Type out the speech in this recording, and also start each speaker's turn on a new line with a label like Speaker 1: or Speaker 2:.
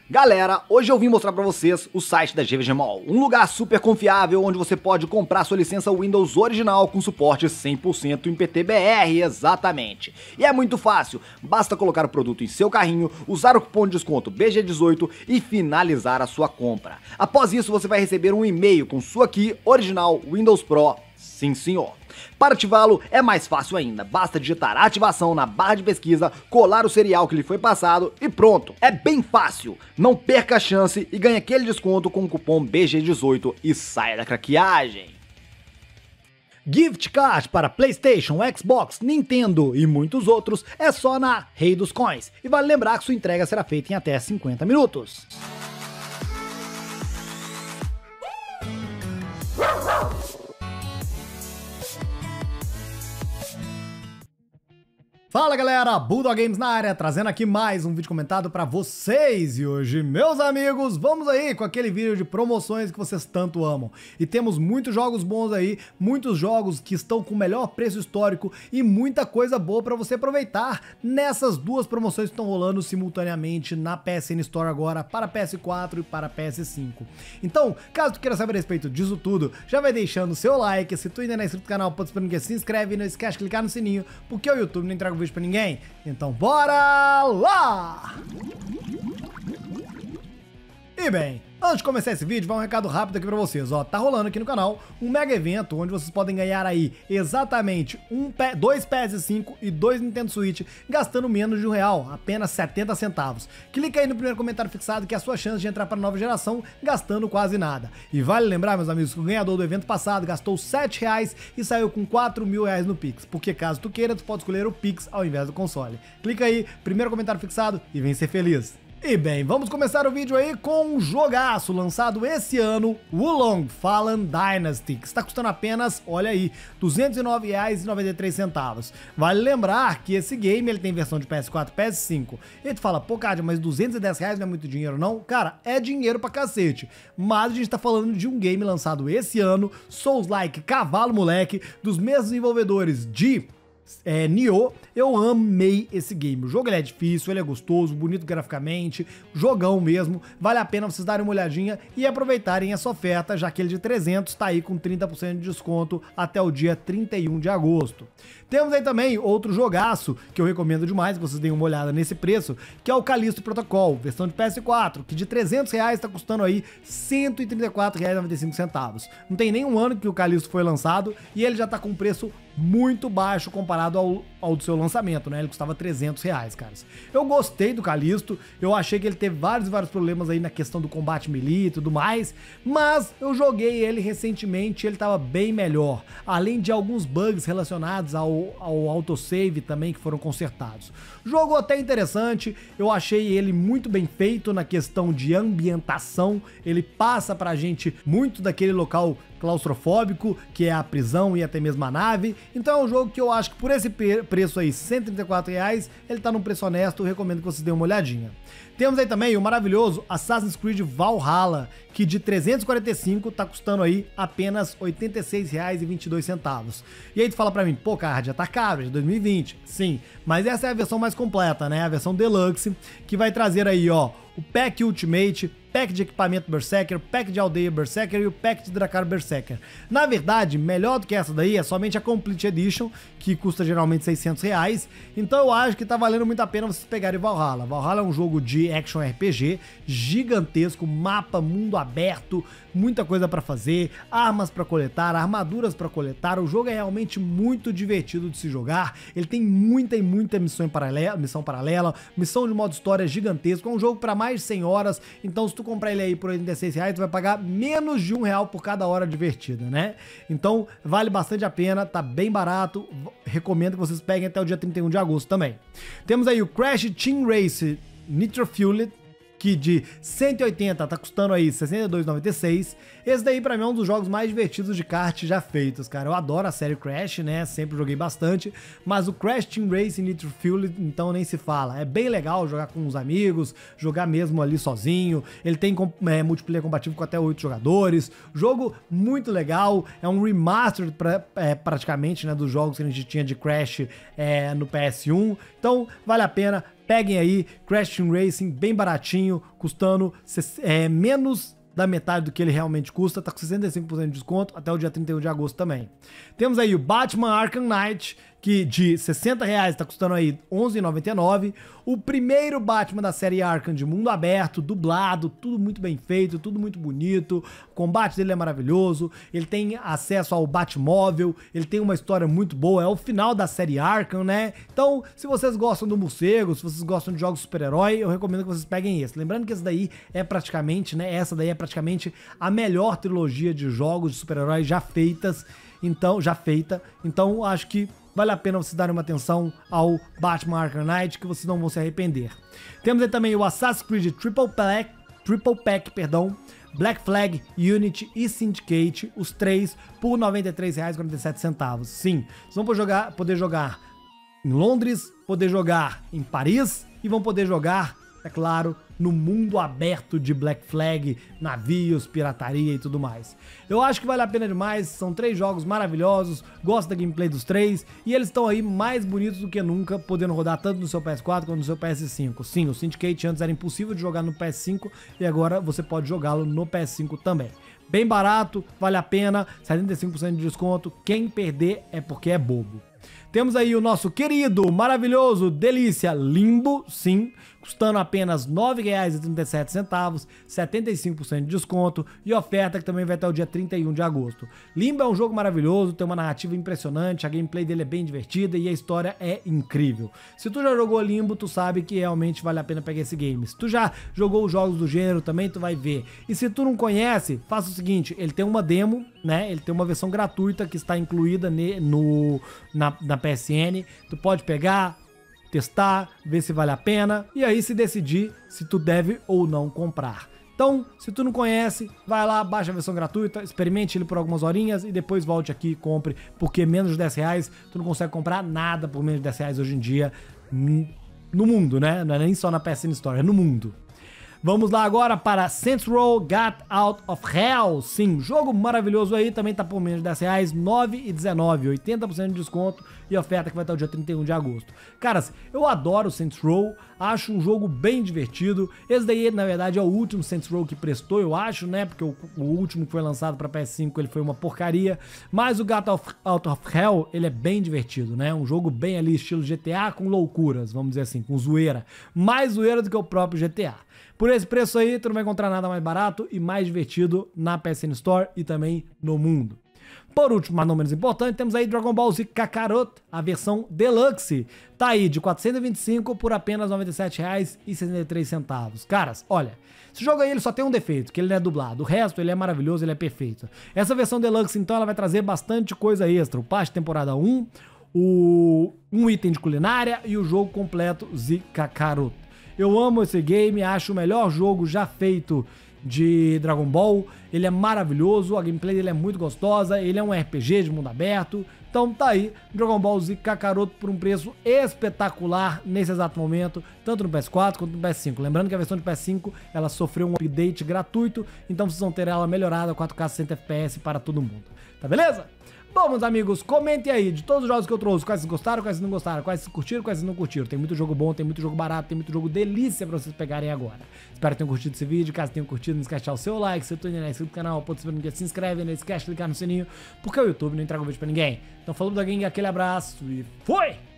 Speaker 1: Galera, hoje eu vim mostrar pra vocês o site da GVG Mall, um lugar super confiável onde você pode comprar sua licença Windows original com suporte 100% em PTBR, exatamente. E é muito fácil, basta colocar o produto em seu carrinho, usar o cupom de desconto BG18 e finalizar a sua compra. Após isso você vai receber um e-mail com sua key original Windows Pro, sim senhor. Para ativá-lo é mais fácil ainda, basta digitar ativação na barra de pesquisa, colar o serial que lhe foi passado e pronto. É bem fácil, não perca a chance e ganhe aquele desconto com o cupom BG18 e saia da craqueagem. Gift Card para PlayStation, Xbox, Nintendo e muitos outros é só na Rei dos Coins. E vale lembrar que sua entrega será feita em até 50 minutos. Fala galera, Bulldog Games na área, trazendo aqui mais um vídeo comentado pra vocês. E hoje, meus amigos, vamos aí com aquele vídeo de promoções que vocês tanto amam. E temos muitos jogos bons aí, muitos jogos que estão com o melhor preço histórico e muita coisa boa pra você aproveitar nessas duas promoções que estão rolando simultaneamente na PSN Store agora para PS4 e para PS5. Então, caso tu queira saber a respeito disso tudo, já vai deixando o seu like, se tu ainda não é inscrito no canal, pode esperar que se inscreve e não esquece de clicar no sininho, porque o YouTube não entrega o vídeo pra ninguém. Então bora lá! E bem, antes de começar esse vídeo, vai um recado rápido aqui pra vocês, ó, tá rolando aqui no canal um mega evento onde vocês podem ganhar aí exatamente dois PS5 e 2 Nintendo Switch gastando menos de R$1, apenas 70 centavos. Clica aí no primeiro comentário fixado que é a sua chance de entrar para a nova geração gastando quase nada. E vale lembrar, meus amigos, que o ganhador do evento passado gastou R$7 e saiu com R$4.000 no Pix, porque caso tu queira, tu pode escolher o Pix ao invés do console. Clica aí, primeiro comentário fixado e vem ser feliz. E bem, vamos começar o vídeo aí com um jogaço lançado esse ano, Wulong Fallen Dynasty, que está custando apenas, olha aí, R$209,93. Vale lembrar que esse game ele tem versão de PS4 e PS5. E tu fala, pô, Cádio, mas R$210 não é muito dinheiro não? Cara, é dinheiro pra cacete. Mas a gente tá falando de um game lançado esse ano, Souls-like cavalo moleque, dos mesmos desenvolvedores de Nioh. Eu amei esse game. O jogo ele é difícil, ele é gostoso, bonito graficamente, jogão mesmo. Vale a pena vocês darem uma olhadinha e aproveitarem essa oferta, já que ele de 300 tá aí com 30% de desconto até o dia 31 de agosto. Temos aí também outro jogaço que eu recomendo demais que vocês deem uma olhada nesse preço, que é o Callisto Protocol, versão de PS4, que de R$300 tá custando aí R$134,95. Não tem nem um ano que o Callisto foi lançado e ele já tá com um preço muito baixo comparado ao do seu lançamento, né? Ele custava R$300, caras. Eu gostei do Callisto, eu achei que ele teve vários problemas aí na questão do combate melee e tudo mais, mas eu joguei ele recentemente e ele tava bem melhor, além de alguns bugs relacionados ao autosave também que foram consertados. Jogo até interessante, eu achei ele muito bem feito na questão de ambientação, ele passa pra gente muito daquele local claustrofóbico, que é a prisão e até mesmo a nave. Então é um jogo que eu acho que por esse preço aí, R$134, ele tá num preço honesto, eu recomendo que vocês deem uma olhadinha. Temos aí também o maravilhoso Assassin's Creed Valhalla, que de 345 tá custando aí apenas R$86,22. E aí tu fala pra mim, pô, cara, já tá caro, é de 2020. Sim, mas essa é a versão mais completa, né? A versão Deluxe, que vai trazer aí, ó, o Pack Ultimate, Pack de equipamento Berserker, Pack de aldeia Berserker e o Pack de Dracar Berserker. Na verdade, melhor do que essa daí é somente a Complete Edition, que custa geralmente R$600. Então eu acho que tá valendo muito a pena vocês pegarem Valhalla. Valhalla é um jogo de action RPG gigantesco, mapa, mundo aberto, muita coisa pra fazer, armas pra coletar, armaduras pra coletar. O jogo é realmente muito divertido de se jogar. Ele tem muita missão paralela, missão de modo história gigantesco. É um jogo pra mais de 100 horas, então se tu comprar ele aí por R$86, tu vai pagar menos de R$1 por cada hora divertida, né? Então vale bastante a pena, tá bem barato, recomendo que vocês peguem até o dia 31 de agosto também. Temos aí o Crash Team Race Nitro Fueled, que de 180 tá custando aí R$62,96. Esse daí pra mim é um dos jogos mais divertidos de kart já feitos, cara. Eu adoro a série Crash, né? Sempre joguei bastante, mas o Crash Team Racing Nitro Fueled, então nem se fala. É bem legal jogar com os amigos, jogar mesmo ali sozinho. Ele tem multiplayer compatível com até 8 jogadores. Jogo muito legal, é um remaster praticamente, né, dos jogos que a gente tinha de Crash no PS1. Então vale a pena. peguem aí Crash Team Racing bem baratinho, custando menos da metade do que ele realmente custa, tá com 65% de desconto até o dia 31 de agosto também. Temos aí o Batman Arkham Knight, que de R$60 tá custando aí R$11,99. O primeiro Batman da série Arkham de mundo aberto, dublado, tudo muito bem feito, tudo muito bonito. O combate dele é maravilhoso, ele tem acesso ao Batmóvel, ele tem uma história muito boa, é o final da série Arkham, né? Então, se vocês gostam do morcego, se vocês gostam de jogos super-herói, eu recomendo que vocês peguem esse. Lembrando que esse daí é praticamente, né? Essa daí é praticamente a melhor trilogia de jogos de super-herói já feita. Então, acho que vale a pena vocês darem uma atenção ao Batman Arkham Knight, que vocês não vão se arrepender. Temos aí também o Assassin's Creed Triple Pack, Black Flag, Unity e Syndicate, os três por R$ 93,47. Sim, vocês vão poder jogar em Londres, poder jogar em Paris e vão poder jogar, é claro, no mundo aberto de Black Flag, navios, pirataria e tudo mais. Eu acho que vale a pena demais, são 3 jogos maravilhosos, gosto da gameplay dos 3 e eles estão aí mais bonitos do que nunca, podendo rodar tanto no seu PS4 quanto no seu PS5. Sim, o Syndicate antes era impossível de jogar no PS5 e agora você pode jogá-lo no PS5 também. Bem barato, vale a pena, 75% de desconto, quem perder é porque é bobo. Temos aí o nosso querido, maravilhoso, delícia Limbo, sim, custando apenas R$ 9,37, 75% de desconto e oferta que também vai até o dia 31 de agosto. Limbo é um jogo maravilhoso, tem uma narrativa impressionante, a gameplay dele é bem divertida e a história é incrível. Se tu já jogou Limbo, tu sabe que realmente vale a pena pegar esse game. Se tu já jogou os jogos do gênero também, tu vai ver. E se tu não conhece, faça o seguinte, ele tem uma demo, né? Ele tem uma versão gratuita que está incluída na PSN, tu pode pegar, testar, ver se vale a pena e aí se decidir se tu deve ou não comprar. Então, se tu não conhece, vai lá, baixa a versão gratuita, experimente ele por algumas horinhas e depois volte aqui e compre, porque menos de R$10 tu não consegue comprar nada por menos de R$10 hoje em dia no mundo, né? Não é nem só na PSN Store, é no mundo. Vamos lá agora para Saints Row Got Out of Hell. Sim, jogo maravilhoso aí, também tá por menos de R$10, R$ 9,19, 80% de desconto e oferta que vai estar o dia 31 de agosto. Caras, eu adoro Saints Row, acho um jogo bem divertido. Esse daí, na verdade, é o último Saints Row que prestou, eu acho, né? Porque o último que foi lançado para PS5, ele foi uma porcaria. Mas o Got Out of Hell, ele é bem divertido, né? Um jogo bem ali, estilo GTA, com loucuras, vamos dizer assim, com zoeira. Mais zoeira do que o próprio GTA. Por esse preço aí, tu não vai encontrar nada mais barato e mais divertido na PSN Store e também no mundo. Por último, mas não menos importante, temos aí Dragon Ball Z Kakarot, a versão Deluxe. Tá aí de 425 por apenas R$ 97,63. Caras, olha, esse jogo aí ele só tem um defeito, que ele não é dublado. O resto, ele é maravilhoso, ele é perfeito. Essa versão Deluxe, então, ela vai trazer bastante coisa extra. O passe de temporada 1, um item de culinária e o jogo completo Z Kakarot. Eu amo esse game, acho o melhor jogo já feito de Dragon Ball. Ele é maravilhoso, a gameplay dele é muito gostosa, ele é um RPG de mundo aberto. Então tá aí, Dragon Ball Z Kakarot por um preço espetacular nesse exato momento, tanto no PS4 quanto no PS5. Lembrando que a versão de PS5, ela sofreu um update gratuito, então vocês vão ter ela melhorada, 4K 60 FPS para todo mundo. Tá beleza? Bom, meus amigos, comentem aí de todos os jogos que eu trouxe, quais vocês gostaram, quais vocês não gostaram, quais vocês curtiram, quais vocês não curtiram. Tem muito jogo bom, tem muito jogo barato, tem muito jogo delícia pra vocês pegarem agora. Espero que tenham curtido esse vídeo, caso tenham curtido, não esquece de deixar o seu like, se tu ainda não é inscrito no canal, se inscreve, não esquece de clicar no sininho, porque o YouTube não entrega o vídeo pra ninguém. Então falou da gang, aquele abraço e fui!